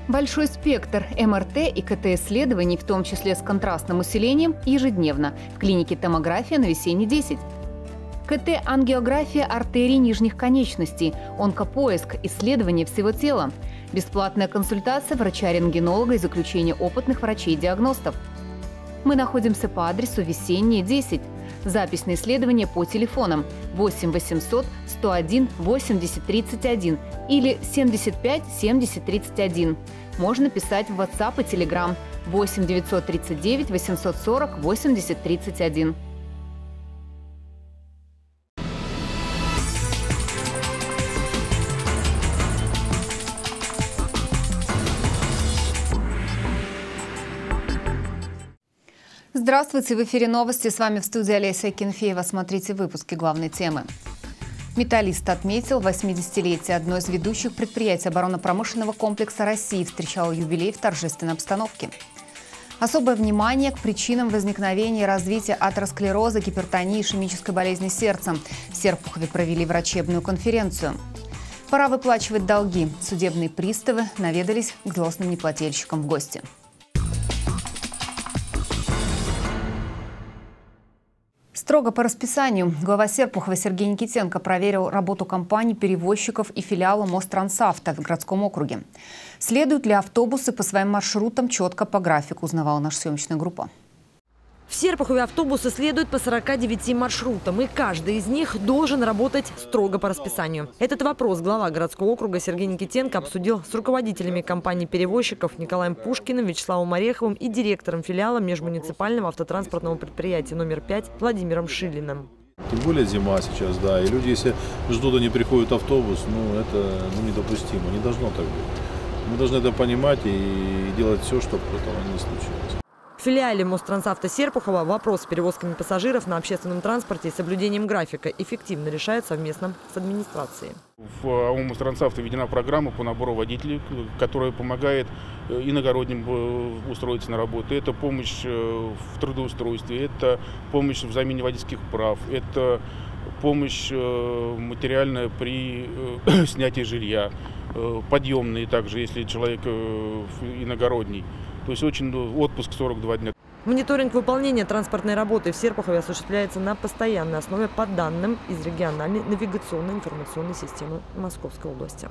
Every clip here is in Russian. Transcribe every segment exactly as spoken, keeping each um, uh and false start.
Большой спектр эм эр тэ и ка тэ-исследований, в том числе с контрастным усилением, ежедневно в клинике «Томография» на Весенней, десять. ка тэ-ангиография артерий нижних конечностей, онкопоиск, исследование всего тела. Бесплатная консультация врача-рентгенолога и заключение опытных врачей-диагностов. Мы находимся по адресу Весенняя, десять. Запись на исследование по телефонам восемь восемьсот сто один восемьдесят тридцать один или семьдесят пять семьдесят тридцать один. Можно писать в WhatsApp и Telegram восемь девятьсот тридцать девять восемьсот сорок восемьдесят тридцать один. Здравствуйте, в эфире новости. С вами в студии Олеся Кенфеева. Смотрите выпуски главной темы. Металлист отметил восьмидесятилетие. Одно из ведущих предприятий оборонно-промышленного комплекса России встречало юбилей в торжественной обстановке. Особое внимание к причинам возникновения и развития атеросклероза, гипертонии и ишемической болезни сердца. В Серпухове провели врачебную конференцию. Пора выплачивать долги. Судебные приставы наведались к злостным неплательщикам в гости. Строго по расписанию. Глава Серпухова Сергей Никитенко проверил работу компаний, перевозчиков и филиала Мострансавто в городском округе. Следуют ли автобусы по своим маршрутам четко по графику, узнавала наша съемочная группа. В Серпухове автобусы следуют по сорока девяти маршрутам, и каждый из них должен работать строго по расписанию. Этот вопрос глава городского округа Сергей Никитенко обсудил с руководителями компаний-перевозчиков Николаем Пушкиным, Вячеславом Ореховым и директором филиала межмуниципального автотранспортного предприятия номер пять Владимиром Шилиным. Тем более зима сейчас, да, и люди, если ждут, а не приходит автобус, ну это ну, недопустимо, не должно так быть. Мы должны это понимать и делать все, чтобы этого не случилось. В филиале Мострансавто Серпухова вопрос с перевозками пассажиров на общественном транспорте и соблюдением графика эффективно решают совместно с администрацией. В АО Мострансавто введена программа по набору водителей, которая помогает иногородним устроиться на работу. Это помощь в трудоустройстве, это помощь в замене водительских прав, это помощь материальная при снятии жилья, подъемные также, если человек иногородний. То есть очень отпуск сорок два дня. Мониторинг выполнения транспортной работы в Серпухове осуществляется на постоянной основе по данным из региональной навигационной информационной системы Московской области.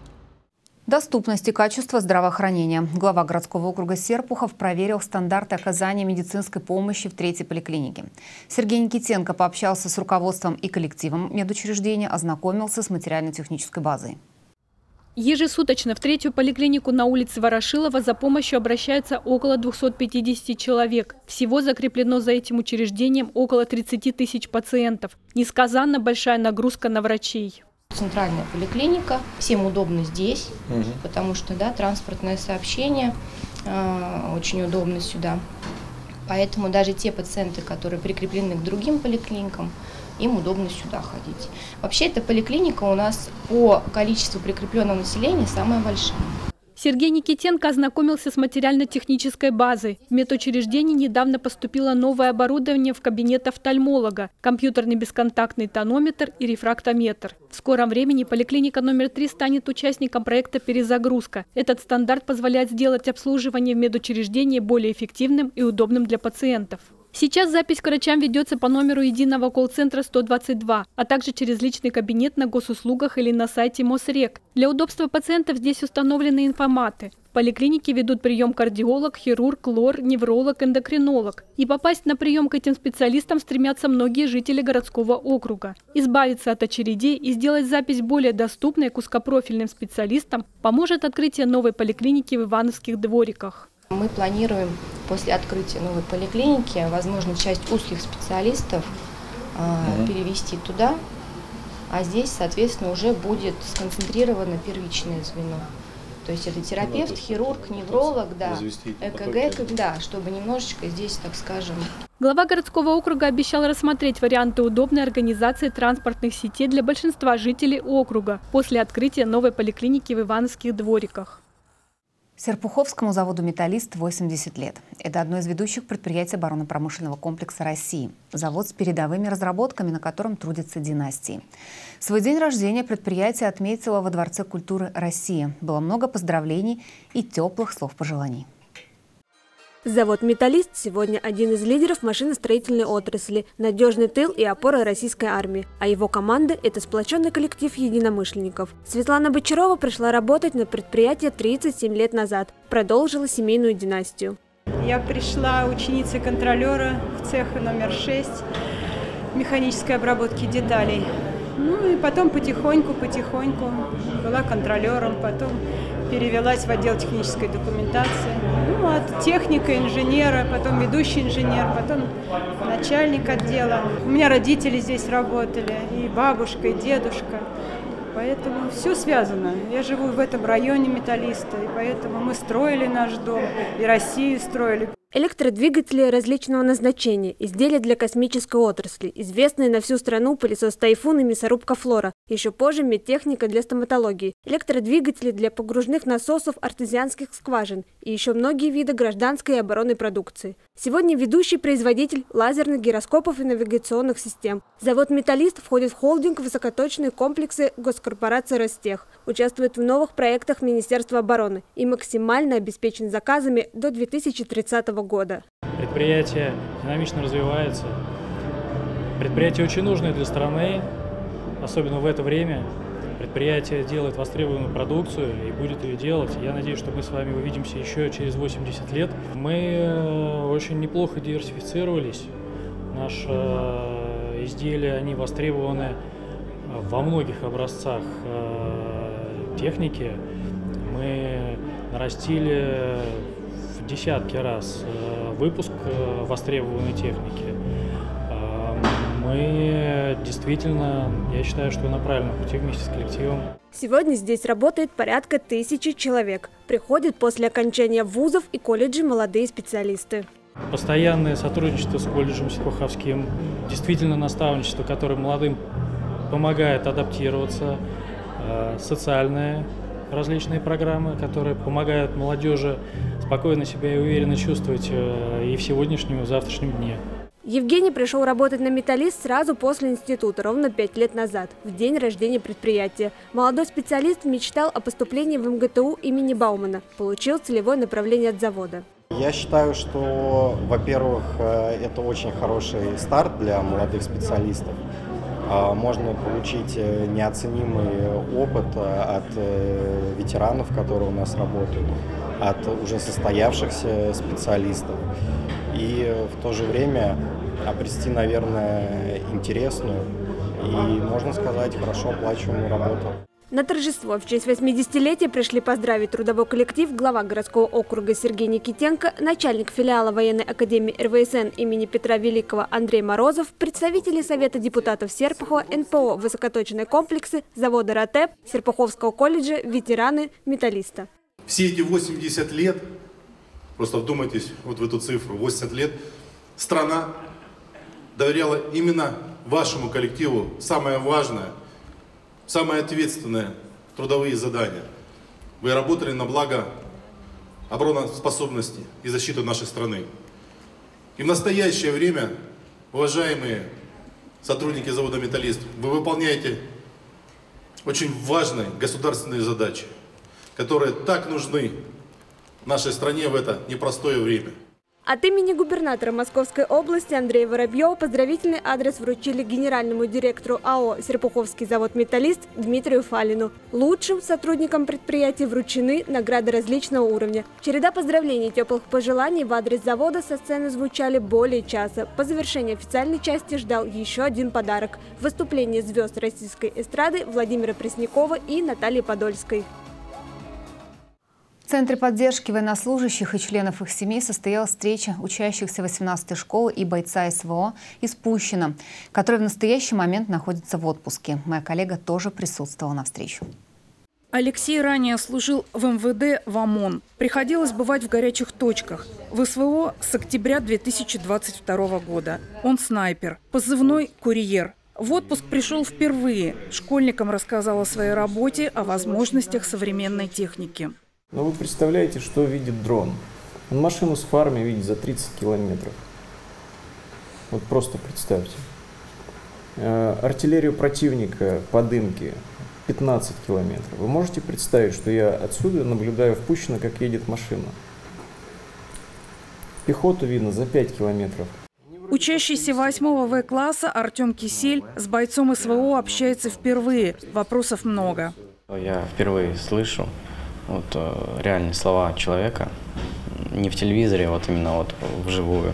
Доступность и качество здравоохранения. Глава городского округа Серпухов проверил стандарты оказания медицинской помощи в третьей поликлинике. Сергей Никитенко пообщался с руководством и коллективом медучреждения, ознакомился с материально-технической базой. Ежесуточно в третью поликлинику на улице Ворошилова за помощью обращается около двухсот пятидесяти человек. Всего закреплено за этим учреждением около тридцати тысяч пациентов. Несказанно большая нагрузка на врачей. Центральная поликлиника, всем удобно здесь, угу. потому что да, транспортное сообщение э, очень удобно сюда. Поэтому даже те пациенты, которые прикреплены к другим поликлиникам, им удобно сюда ходить. Вообще эта поликлиника у нас по количеству прикрепленного населения самая большая. Сергей Никитенко ознакомился с материально-технической базой. В медучреждении недавно поступило новое оборудование в кабинет офтальмолога, компьютерный бесконтактный тонометр и рефрактометр. В скором времени поликлиника номер три станет участником проекта «Перезагрузка». Этот стандарт позволяет сделать обслуживание в медучреждении более эффективным и удобным для пациентов. Сейчас запись к врачам ведется по номеру единого колл-центра сто двадцать два, а также через личный кабинет на госуслугах или на сайте Мосрек. Для удобства пациентов здесь установлены информаты. В поликлинике ведут прием кардиолог, хирург, лор, невролог, эндокринолог. И попасть на прием к этим специалистам стремятся многие жители городского округа. Избавиться от очередей и сделать запись более доступной к узкопрофильным специалистам поможет открытие новой поликлиники в Ивановских двориках. Мы планируем после открытия новой поликлиники, возможно, часть узких специалистов э, перевести туда, а здесь, соответственно, уже будет сконцентрировано первичное звено. То есть это терапевт, хирург, невролог, да, ЭКГ, да, чтобы немножечко здесь, так скажем. Глава городского округа обещал рассмотреть варианты удобной организации транспортных сетей для большинства жителей округа после открытия новой поликлиники в Ивановских двориках. Серпуховскому заводу «Металлист» восемьдесят лет. Это одно из ведущих предприятий оборонно-промышленного комплекса России. Завод с передовыми разработками, на котором трудятся династии. Свой день рождения предприятие отметило во Дворце культуры России. Было много поздравлений и теплых слов пожеланий. Завод «Металлист» сегодня один из лидеров машиностроительной отрасли, надежный тыл и опора российской армии. А его команда – это сплоченный коллектив единомышленников. Светлана Бочарова пришла работать на предприятие тридцать семь лет назад, продолжила семейную династию. Я пришла ученицей контролера в цех номер шесть механической обработки деталей. Ну и потом потихоньку-потихоньку была контролером, потом перевелась в отдел технической документации. Ну, от техника, инженера, потом ведущий инженер, потом начальник отдела. У меня родители здесь работали, и бабушка, и дедушка. Поэтому все связано. Я живу в этом районе «Металлиста», и поэтому мы строили наш дом, и Россию строили. Электродвигатели различного назначения, изделия для космической отрасли, известные на всю страну пылесос «Тайфун» и мясорубка «Флора». Еще позже медтехника для стоматологии, электродвигатели для погружных насосов артезианских скважин и еще многие виды гражданской и оборонной продукции. Сегодня ведущий производитель лазерных гироскопов и навигационных систем. Завод «Металлист» входит в холдинг высокоточные комплексы госкорпорации «Ростех», участвует в новых проектах Министерства обороны и максимально обеспечен заказами до две тысячи тридцатого года. Предприятие динамично развивается. Предприятие очень нужное для страны, особенно в это время. Предприятие делает востребованную продукцию и будет ее делать. Я надеюсь, что мы с вами увидимся еще через восемьдесят лет. Мы очень неплохо диверсифицировались. Наши изделия, они востребованы во многих образцах техники. Мы нарастили в десятки раз выпуск востребованной техники. Мы действительно, я считаю, что на правильном пути вместе с коллективом. Сегодня здесь работает порядка тысячи человек. Приходят после окончания вузов и колледжей молодые специалисты. Постоянное сотрудничество с колледжем Серпуховским, действительно наставничество, которое молодым помогает адаптироваться, социальные различные программы, которые помогают молодежи спокойно себя и уверенно чувствовать и в сегодняшнем, и в завтрашнем дне. Евгений пришел работать на «Металлист» сразу после института, ровно пять лет назад, в день рождения предприятия. Молодой специалист мечтал о поступлении в эм гэ тэ у имени Баумана, получил целевое направление от завода. Я считаю, что, во-первых, это очень хороший старт для молодых специалистов. Можно получить неоценимый опыт от ветеранов, которые у нас работают, от уже состоявшихся специалистов. И в то же время обрести, наверное, интересную и, можно сказать, хорошо оплачиваемую работу. На торжество в честь восьмидесятилетия пришли поздравить трудовой коллектив глава городского округа Сергей Никитенко, начальник филиала военной академии эр вэ эс эн имени Петра Великого Андрей Морозов, представители Совета депутатов Серпухова, эн пэ о «Высокоточные комплексы», завода «РАТЭП», Серпуховского колледжа, ветераны «Металлиста». Все эти восемьдесят лет, просто вдумайтесь вот в эту цифру, восемьдесят лет, страна доверяла именно вашему коллективу самое важное, самое ответственное трудовые задания. Вы работали на благо обороноспособности и защиты нашей страны. И в настоящее время, уважаемые сотрудники завода «Металлист», вы выполняете очень важные государственные задачи, которые так нужны нашей стране в это непростое время. От имени губернатора Московской области Андрея Воробьева поздравительный адрес вручили генеральному директору а о «Серпуховский завод «Металлист» Дмитрию Фалину. Лучшим сотрудникам предприятия вручены награды различного уровня. Череда поздравлений и теплых пожеланий в адрес завода со сцены звучали более часа. По завершении официальной части ждал еще один подарок – выступление звезд российской эстрады Владимира Преснякова и Натальи Подольской. В Центре поддержки военнослужащих и членов их семей состоялась встреча учащихся восемнадцатой школы и бойца эс вэ о из Пущино, который в настоящий момент находится в отпуске. Моя коллега тоже присутствовала на встрече. Алексей ранее служил в эм вэ дэ в ОМОН. Приходилось бывать в горячих точках. В эс вэ о с октября две тысячи двадцать второго года. Он снайпер. Позывной «Курьер». В отпуск пришел впервые. Школьникам рассказал о своей работе, о возможностях современной техники. Но вы представляете, что видит дрон? Он машину с фарами видит за тридцать километров. Вот просто представьте. Артиллерию противника по дымке пятнадцать километров. Вы можете представить, что я отсюда наблюдаю в Пущино, как едет машина? Пехоту видно за пять километров. Учащийся восьмого В класса Артем Кисель с бойцом СВО общается впервые. Вопросов много. Я впервые слышу вот, реальные слова человека. Не в телевизоре, а вот именно вот вживую.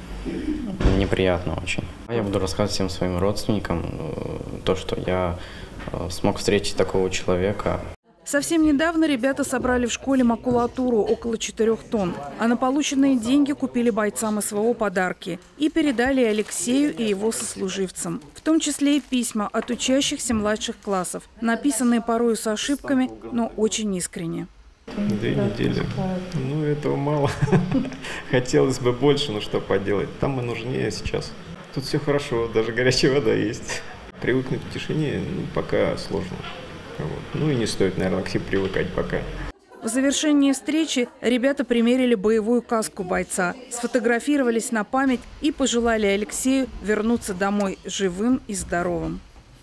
Неприятно очень. Я буду рассказывать всем своим родственникам то, что я смог встретить такого человека. Совсем недавно ребята собрали в школе макулатуру около четырёх тонн, а на полученные деньги купили бойцам СВО подарки и передали Алексею и его сослуживцам, в том числе и письма от учащихся младших классов, написанные порою с ошибками, но очень искренне. Две недели. Ну, этого мало. Хотелось бы больше, но что поделать. Там мы нужнее сейчас. Тут все хорошо, даже горячая вода есть. Привыкнуть к тишине ну, пока сложно. Вот. Ну и не стоит, наверное, к себе привыкать пока. В завершении встречи ребята примерили боевую каску бойца, сфотографировались на память и пожелали Алексею вернуться домой живым и здоровым.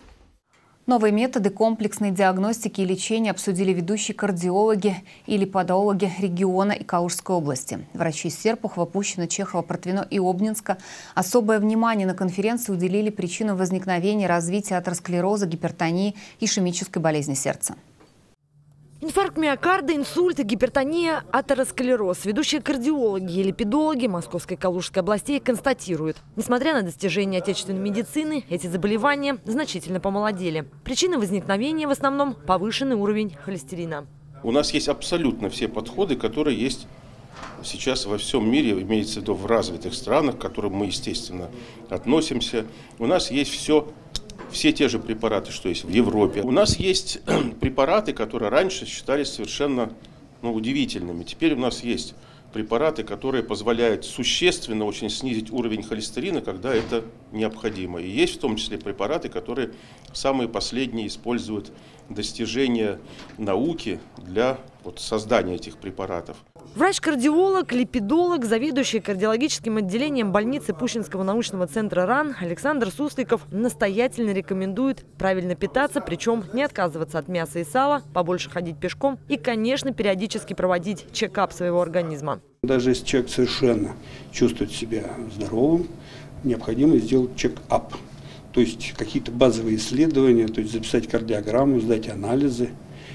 Новые методы комплексной диагностики и лечения обсудили ведущие кардиологи и липидологи региона и Калужской области. Врачи из Серпухова, Пущино, Чехова, Протвино и Обнинска особое внимание на конференции уделили причинам возникновения и развития атеросклероза, гипертонии и ишемической болезни сердца. Инфаркт миокарда, инсульт, гипертония, атеросклероз. Ведущие кардиологи и липидологи Московской и Калужской областей констатируют, несмотря на достижения отечественной медицины, эти заболевания значительно помолодели. Причины возникновения в основном повышенный уровень холестерина. У нас есть абсолютно все подходы, которые есть сейчас во всем мире, имеется в виду в развитых странах, к которым мы, естественно, относимся. У нас есть все. Все те же препараты, что есть в Европе. У нас есть препараты, которые раньше считались совершенно ну, удивительными. Теперь у нас есть препараты, которые позволяют существенно очень снизить уровень холестерина, когда это необходимо. И есть в том числе препараты, которые самые последние используют достижения науки для вот, создания этих препаратов. Врач-кардиолог, липидолог, заведующий кардиологическим отделением больницы Пущинского научного центра РАН Александр Сусликов настоятельно рекомендует правильно питаться, причем не отказываться от мяса и сала, побольше ходить пешком и, конечно, периодически проводить чекап своего организма. Даже если человек совершенно чувствует себя здоровым, необходимо сделать чек-ап. То есть какие-то базовые исследования, то есть записать кардиограмму, сдать анализы.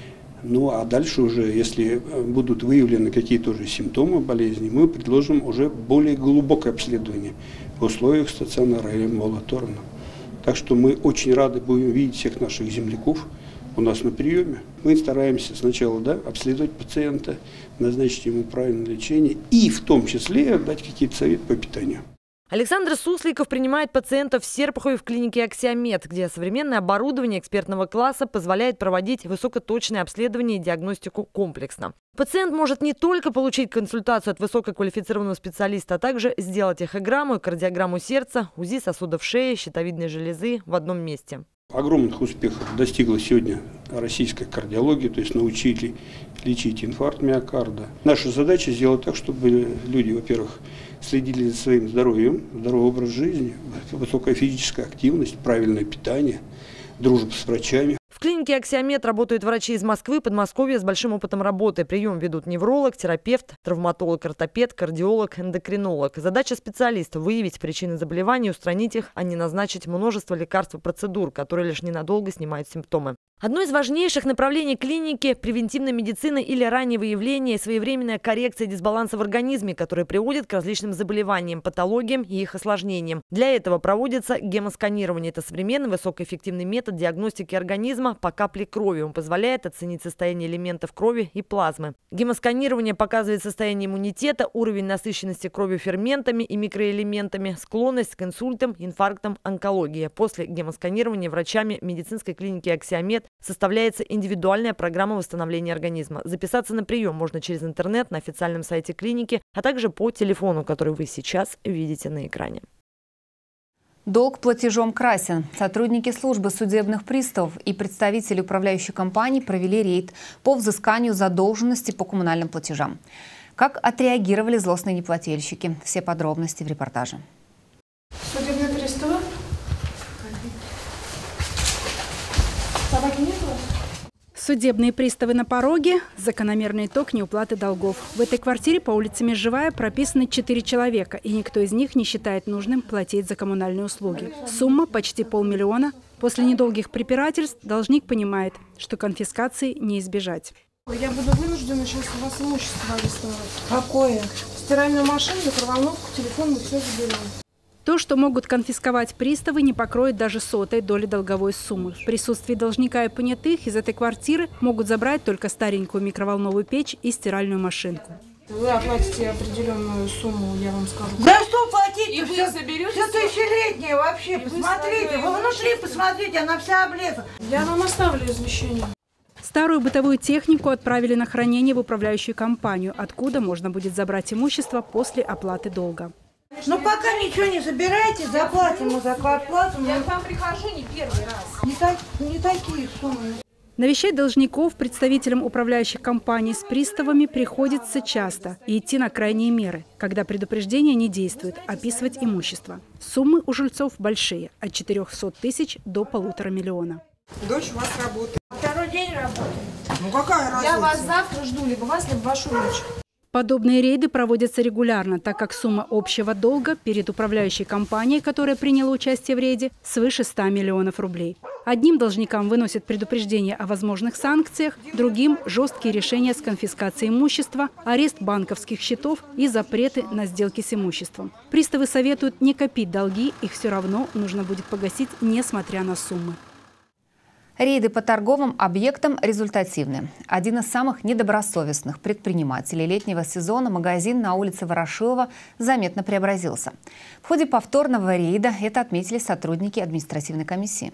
Ну а дальше уже, если будут выявлены какие-то уже симптомы болезни, мы предложим уже более глубокое обследование в условиях стационара или амбулаторно. Так что мы очень рады будем видеть всех наших земляков у нас на приеме. Мы стараемся сначала да, обследовать пациента, назначить ему правильное лечение и в том числе дать какие-то советы по питанию. Александр Сусликов принимает пациентов в Серпухове в клинике «Аксиомед», где современное оборудование экспертного класса позволяет проводить высокоточное обследование и диагностику комплексно. Пациент может не только получить консультацию от высококвалифицированного специалиста, а также сделать эхограмму и кардиограмму сердца, УЗИ сосудов шеи, щитовидной железы в одном месте. Огромных успехов достигла сегодня российская кардиология, то есть научили лечить инфаркт миокарда. Наша задача сделать так, чтобы люди, во-первых, следили за своим здоровьем, здоровый образ жизни, высокая физическая активность, правильное питание, дружба с врачами. В клинике «Аксиомед» работают врачи из Москвы, Подмосковья с большим опытом работы. Прием ведут невролог, терапевт, травматолог, ортопед, кардиолог, эндокринолог. Задача специалиста – выявить причины заболеваний, устранить их, а не назначить множество лекарств и процедур, которые лишь ненадолго снимают симптомы. Одно из важнейших направлений клиники – превентивная медицина или раннее выявление и своевременная коррекция дисбаланса в организме, которые приводят к различным заболеваниям, патологиям и их осложнениям. Для этого проводится гемосканирование. Это современный высокоэффективный метод диагностики организма по капле крови. Он позволяет оценить состояние элементов крови и плазмы. Гемосканирование показывает состояние иммунитета, уровень насыщенности крови ферментами и микроэлементами, склонность к инсультам, инфарктам, онкологии. После гемосканирования врачами медицинской клиники «Аксиомед» составляется индивидуальная программа восстановления организма. Записаться на прием можно через интернет на официальном сайте клиники, а также по телефону, который вы сейчас видите на экране. Долг платежом красен. Сотрудники службы судебных приставов и представители управляющей компании провели рейд по взысканию задолженности по коммунальным платежам. Как отреагировали злостные неплательщики? Все подробности в репортаже. Судебные приставы? Собаки нету? Судебные приставы на пороге, закономерный итог неуплаты долгов. В этой квартире по улице Межевая прописаны четыре человека, и никто из них не считает нужным платить за коммунальные услуги. Сумма почти полмиллиона. После недолгих препирательств должник понимает, что конфискации не избежать. Я буду вынуждена сейчас у вас имущество арестовать. Какое? Стиральную машину, микроволновку, телефон, мы все заберем. То, что могут конфисковать приставы, не покроет даже сотой доли долговой суммы. В присутствии должника и понятых из этой квартиры могут забрать только старенькую микроволновую печь и стиральную машинку. Вы оплатите определенную сумму, я вам скажу. Да что платить? И вы все, заберете? Все тысячелетнее вообще, посмотрите. Вы внутри посмотрите, она вся облезла. Я вам оставлю извещение. Старую бытовую технику отправили на хранение в управляющую компанию, откуда можно будет забрать имущество после оплаты долга. Ну пока ничего не забирайте, заплатим мы за квартплату. Я к вам прихожу не первый раз. Не, так, не такие суммы. Навещать должников представителям управляющих компаний с приставами приходится часто и идти на крайние меры, когда предупреждения не действуют, описывать имущество. Суммы у жильцов большие – от четырёхсот тысяч до полутора миллиона. Дочь у вас работает. Второй день работает. Ну какая разница? Я вас завтра жду, либо вас, либо вашу дочь. Подобные рейды проводятся регулярно, так как сумма общего долга перед управляющей компанией, которая приняла участие в рейде, свыше ста миллионов рублей. Одним должникам выносят предупреждение о возможных санкциях, другим – жесткие решения с конфискацией имущества, арест банковских счетов и запреты на сделки с имуществом. Приставы советуют не копить долги, их все равно нужно будет погасить, несмотря на суммы. Рейды по торговым объектам результативны. Один из самых недобросовестных предпринимателей летнего сезона, магазин на улице Ворошилова, заметно преобразился. В ходе повторного рейда это отметили сотрудники административной комиссии.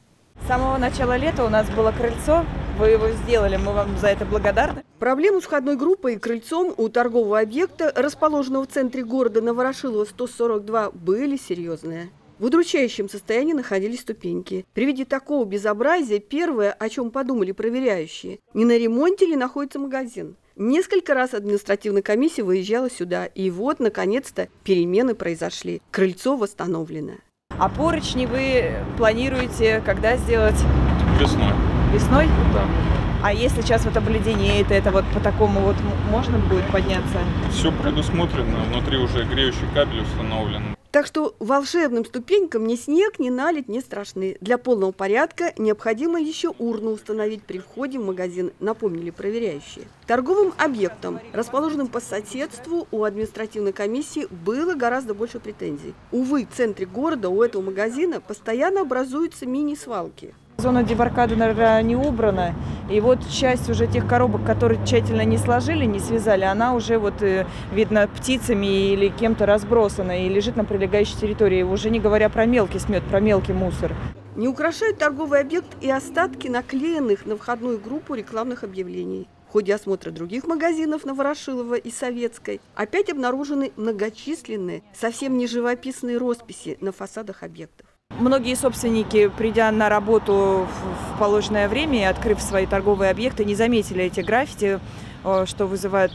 С самого начала лета у нас было крыльцо, вы его сделали, мы вам за это благодарны. Проблемы с входной группой и крыльцом у торгового объекта, расположенного в центре города на Ворошилова сто сорок два, были серьезные. В удручающем состоянии находились ступеньки. При виде такого безобразия первое, о чем подумали проверяющие, не на ремонте ли находится магазин. Несколько раз административная комиссия выезжала сюда, и вот, наконец-то, перемены произошли. Крыльцо восстановлено. А поручни вы планируете когда сделать? Весной. Весной? Да. А если сейчас вот обледенеет, это вот по такому вот можно будет подняться? Все предусмотрено, внутри уже греющий кабель установлен. Так что волшебным ступенькам ни снег, ни наледь не страшны. Для полного порядка необходимо еще урну установить при входе в магазин, напомнили проверяющие. Торговым объектам, расположенным по соседству, у административной комиссии было гораздо больше претензий. Увы, в центре города у этого магазина постоянно образуются мини-свалки. Зона дебаркада, наверное, не убрана. И вот часть уже тех коробок, которые тщательно не сложили, не связали, она уже, вот, видно, птицами или кем-то разбросана и лежит на прилегающей территории. Уже не говоря про мелкий смет, про мелкий мусор. Не украшают торговый объект и остатки наклеенных на входную группу рекламных объявлений. В ходе осмотра других магазинов на Ворошилова и Советской опять обнаружены многочисленные, совсем не живописные росписи на фасадах объектов. Многие собственники, придя на работу в положенное время и открыв свои торговые объекты, не заметили эти граффити, что вызывает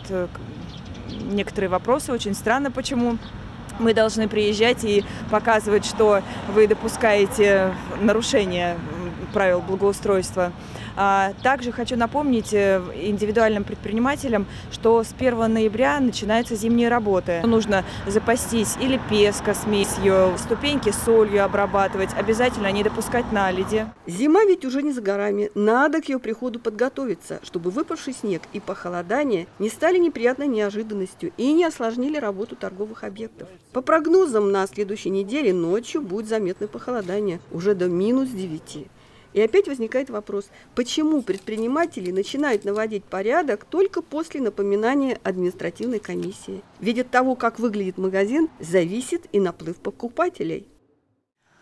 некоторые вопросы. Очень странно, почему мы должны приезжать и показывать, что вы допускаете нарушение правил благоустройства. А также хочу напомнить индивидуальным предпринимателям, что с первого ноября начинаются зимние работы. Нужно запастись или песко, смесью, ступеньки солью обрабатывать, обязательно не допускать наледи. Зима ведь уже не за горами. Надо к ее приходу подготовиться, чтобы выпавший снег и похолодание не стали неприятной неожиданностью и не осложнили работу торговых объектов. По прогнозам, на следующей неделе ночью будет заметное похолодание, уже до минус девяти. И опять возникает вопрос, почему предприниматели начинают наводить порядок только после напоминания административной комиссии? Ведь от того, как выглядит магазин, зависит и наплыв покупателей.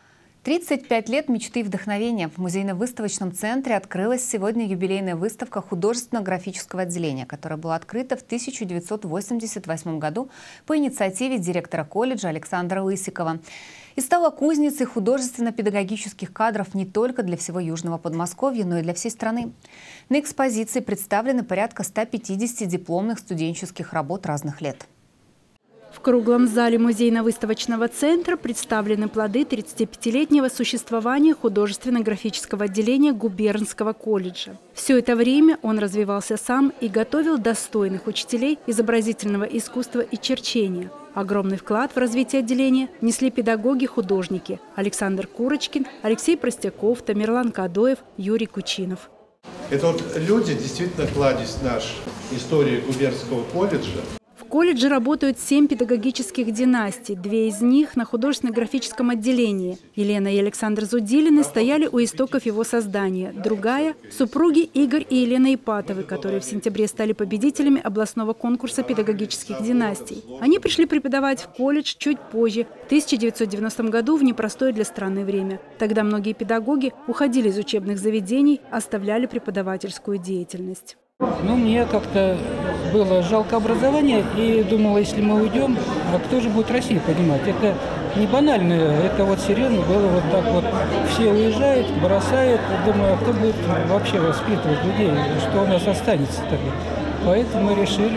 тридцать пять лет мечты и вдохновения. В музейно-выставочном центре открылась сегодня юбилейная выставка художественно-графического отделения, которая была открыта в тысяча девятьсот восемьдесят восьмом году по инициативе директора колледжа Александра Лысикова. И стала кузницей художественно-педагогических кадров не только для всего Южного Подмосковья, но и для всей страны. На экспозиции представлены порядка ста пятидесяти дипломных студенческих работ разных лет. В круглом зале музейно-выставочного центра представлены плоды тридцатипятилетнего существования художественно-графического отделения губернского колледжа. Все это время он развивался сам и готовил достойных учителей изобразительного искусства и черчения. Огромный вклад в развитие отделения несли педагоги-художники Александр Курочкин, Алексей Простяков, Тамерлан Кадоев, Юрий Кучинов. Это вот люди, действительно, кладезь наш истории губернского колледжа. В колледже работают семь педагогических династий. Две из них на художественно-графическом отделении. Елена и Александр Зудилины стояли у истоков его создания. Другая – супруги Игорь и Елена Ипатовы, которые в сентябре стали победителями областного конкурса педагогических династий. Они пришли преподавать в колледж чуть позже, в тысяча девятьсот девяностом году, в непростое для страны время. Тогда многие педагоги уходили из учебных заведений, оставляли преподавательскую деятельность. Ну, мне как-то было жалко образования, и думала, если мы уйдем, а кто же будет Россию поднимать? Это не банально, это вот серьезно было вот так вот. Все уезжают, бросают, думаю, а кто будет вообще воспитывать людей, что у нас останется тогда? Поэтому мы решили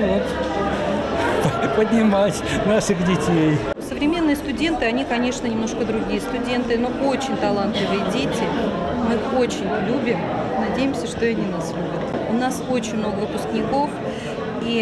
вот поднимать наших детей. Современные студенты, они, конечно, немножко другие студенты, но очень талантливые дети. Мы их очень любим, надеемся, что и они нас любят. У нас очень много выпускников, и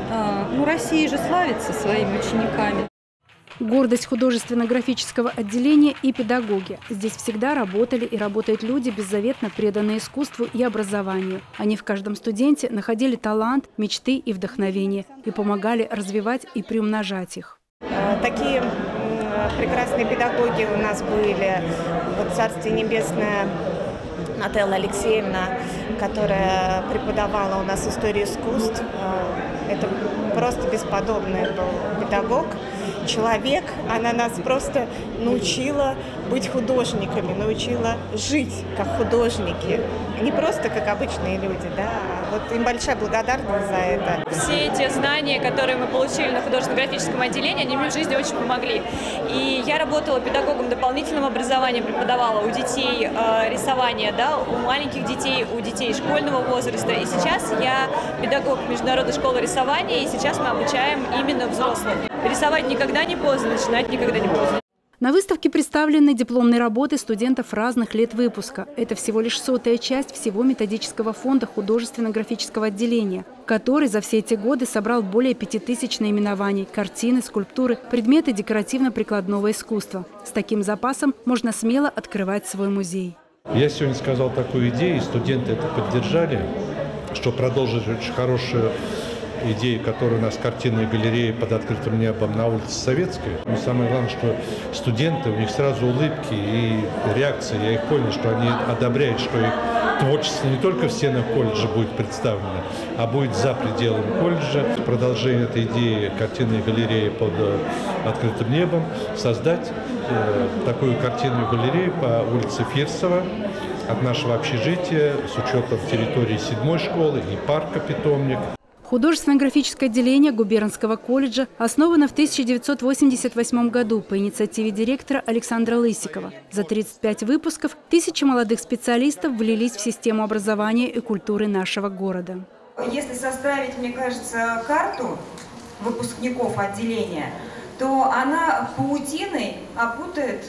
ну, Россия же славится своими учениками. Гордость художественно-графического отделения и педагоги. Здесь всегда работали и работают люди, беззаветно преданные искусству и образованию. Они в каждом студенте находили талант, мечты и вдохновение и помогали развивать и приумножать их. Такие прекрасные педагоги у нас были. Вот Царствие Небесное, Нателла Алексеевна, которая преподавала у нас историю искусств. Это просто бесподобный был педагог, человек. Она нас просто научила быть художниками, научила жить как художники. Не просто как обычные люди, да. Вот им большая благодарность за это. Все эти знания, которые мы получили на художественно-графическом отделении, они мне в жизни очень помогли. И я работала педагогом дополнительного образования, преподавала у детей э, рисование, да, у маленьких детей, у детей школьного возраста. И сейчас я педагог Международной школы рисования, и сейчас мы обучаем именно взрослых. Рисовать никогда не поздно, начинать никогда не поздно. На выставке представлены дипломные работы студентов разных лет выпуска. Это всего лишь сотая часть всего методического фонда художественно-графического отделения, который за все эти годы собрал более пяти тысяч наименований, картины, скульптуры, предметы декоративно-прикладного искусства. С таким запасом можно смело открывать свой музей. Я сегодня сказал такую идею, и студенты это поддержали, что продолжить очень хорошую идеи, которые у нас картинные галереи под открытым небом на улице Советской. Но самое главное, что студенты, у них сразу улыбки и реакции. Я их понял, что они одобряют, что их творчество не только в стенах колледжа будет представлено, а будет за пределами колледжа. Продолжение этой идеи картинной галереи под открытым небом создать э, такую картинную галерею по улице Фирсова от нашего общежития с учетом территории седьмой школы и парка «Питомник». Художественно-графическое отделение губернского колледжа основано в тысяча девятьсот восемьдесят восьмом году по инициативе директора Александра Лысикова. За тридцать пять выпусков тысячи молодых специалистов влились в систему образования и культуры нашего города. Если составить, мне кажется, карту выпускников отделения, то она паутиной опутает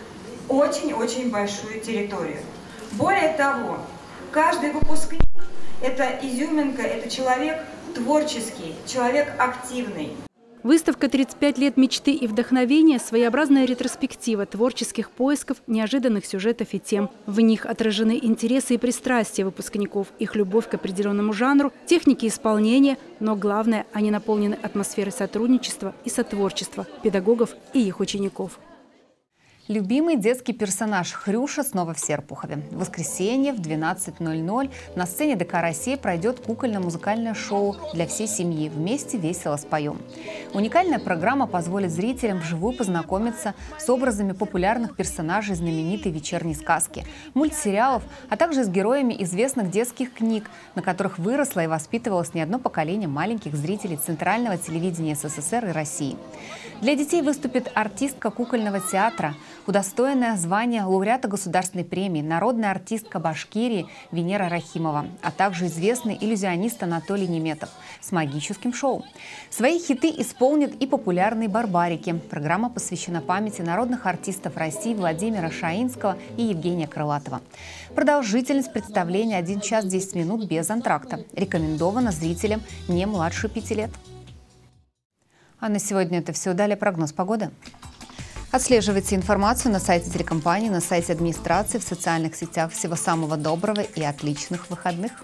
очень-очень большую территорию. Более того, каждый выпускник – это изюминка, это человек творческий, человек активный. Выставка «тридцать пять лет мечты и вдохновения» – своеобразная ретроспектива творческих поисков, неожиданных сюжетов и тем. В них отражены интересы и пристрастия выпускников, их любовь к определенному жанру, техники исполнения, но главное – они наполнены атмосферой сотрудничества и сотворчества педагогов и их учеников. Любимый детский персонаж Хрюша снова в Серпухове. В воскресенье в двенадцать ноль ноль на сцене ДК «Россия» пройдет кукольно-музыкальное шоу для всей семьи. Вместе весело споем. Уникальная программа позволит зрителям вживую познакомиться с образами популярных персонажей знаменитой вечерней сказки, мультсериалов, а также с героями известных детских книг, на которых выросло и воспитывалось не одно поколение маленьких зрителей Центрального телевидения СССР и России. Для детей выступит артистка кукольного театра, удостоенная звания лауреата государственной премии, народная артистка Башкирии Венера Рахимова, а также известный иллюзионист Анатолий Неметов с магическим шоу. Свои хиты исполнят и популярные барбарики. Программа посвящена памяти народных артистов России Владимира Шаинского и Евгения Крылатова. Продолжительность представления один час десять минут без антракта. Рекомендовано зрителям не младше пяти лет. А на сегодня это все. Далее прогноз погоды. Отслеживайте информацию на сайте телекомпании, на сайте администрации, в социальных сетях. Всего самого доброго и отличных выходных.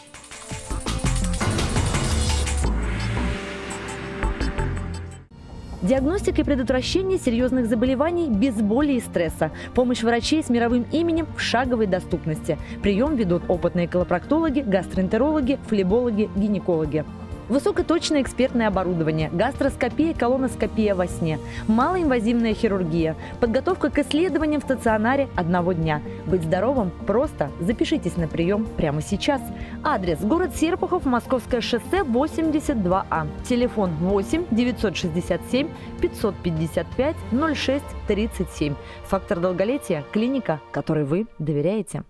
Диагностика и предотвращение серьезных заболеваний без боли и стресса. Помощь врачей с мировым именем в шаговой доступности. Прием ведут опытные колопроктологи, гастроэнтерологи, флебологи, гинекологи. Высокоточное экспертное оборудование, гастроскопия, колоноскопия во сне, малоинвазивная хирургия, подготовка к исследованиям в стационаре одного дня. Быть здоровым просто. Запишитесь на прием прямо сейчас. Адрес: город Серпухов, Московское шоссе, восемьдесят два А. Телефон восемь девятьсот шестьдесят семь пятьсот пятьдесят пять ноль шесть тридцать семь. Фактор долголетия – клиника, которой вы доверяете.